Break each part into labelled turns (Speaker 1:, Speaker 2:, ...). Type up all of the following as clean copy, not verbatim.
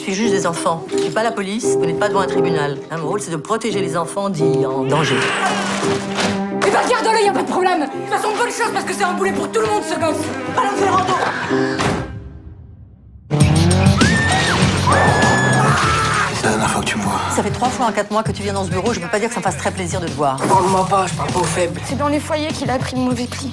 Speaker 1: suis juge des enfants. Je suis pas la police, vous n'êtes pas devant un tribunal. Hein, mon rôle, c'est de protéger les enfants dits en danger.
Speaker 2: Eh ben garde-le, y a pas de problème. De toute façon, bonne chose, parce que c'est un boulet pour tout le monde, ce gosse.
Speaker 1: Madame Ferrando.
Speaker 3: C'est la dernière fois que tu me vois.
Speaker 1: Ça fait 3 fois en 4 mois que tu viens dans ce bureau, je peux pas dire que ça me fasse très plaisir de te voir.
Speaker 2: Parle-moi pas, je parle pas aux faibles.
Speaker 4: C'est dans les foyers qu'il a pris le mauvais pli.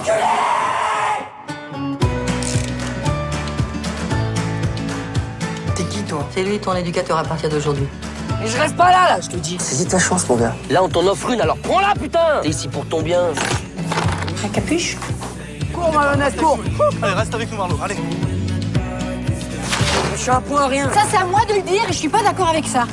Speaker 2: T'es qui, toi?
Speaker 1: C'est lui ton éducateur à partir d'aujourd'hui.
Speaker 2: Mais je reste pas là, je te dis.
Speaker 3: Saisis ta chance, mon gars.
Speaker 5: Là, on t'en offre une, alors prends-la, putain! T'es ici pour ton bien.
Speaker 2: La capuche?
Speaker 1: Cours, Malhonnête, cours.
Speaker 6: Allez, reste avec nous, Marlo, allez.
Speaker 2: Je suis un point à rien.
Speaker 4: Ça, c'est à moi de le dire et je suis pas d'accord avec ça.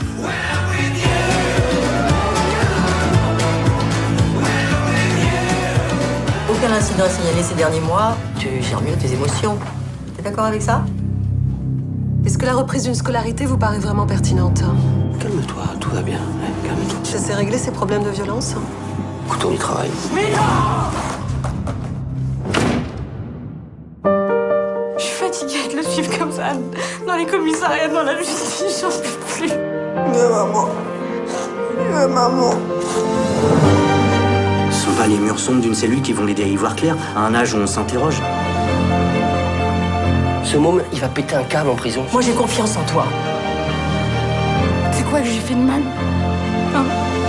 Speaker 1: Aucun incident signalé ces derniers mois. Tu gères mieux tes émotions. T'es d'accord avec ça?
Speaker 7: Est-ce que la reprise d'une scolarité vous paraît vraiment pertinente?
Speaker 3: Calme-toi, tout va bien. Ouais, calme-toi.
Speaker 7: Je sais régler ces problèmes de violence?
Speaker 3: Écoute, on y travaille.
Speaker 4: Je suis fatiguée de le suivre comme ça, dans les commissariats, dans la justice, j'en peux plus.
Speaker 8: Ce sont pas les murs sombres d'une cellule qui vont l'aider à y voir clair, à un âge où on s'interroge.
Speaker 5: Ce môme, il va péter un câble en prison.
Speaker 1: Moi, j'ai confiance en toi.
Speaker 4: C'est quoi que j'ai fait de mal? Hein?